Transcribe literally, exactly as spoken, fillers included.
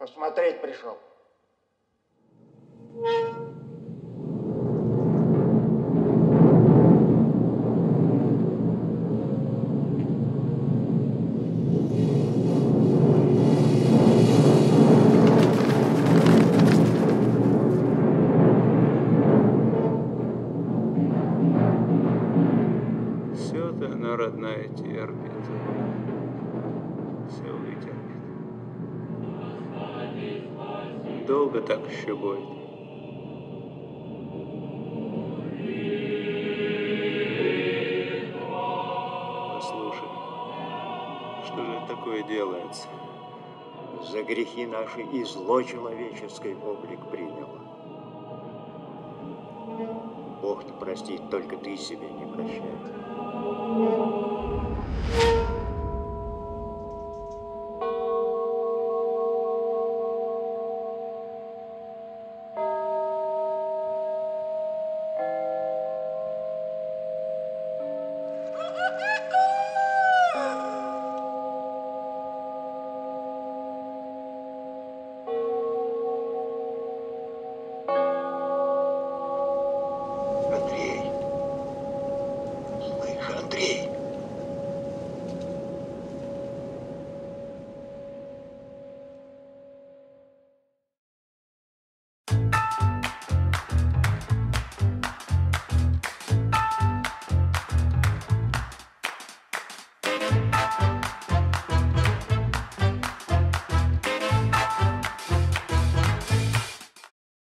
Посмотреть пришел. Все-то она, родная, терпит. Все вытерпит. Долго так еще будет? Послушай, что же это такое делается? За грехи наши и зло человеческий облик приняло. Бог-то простит, только ты себе не прощай.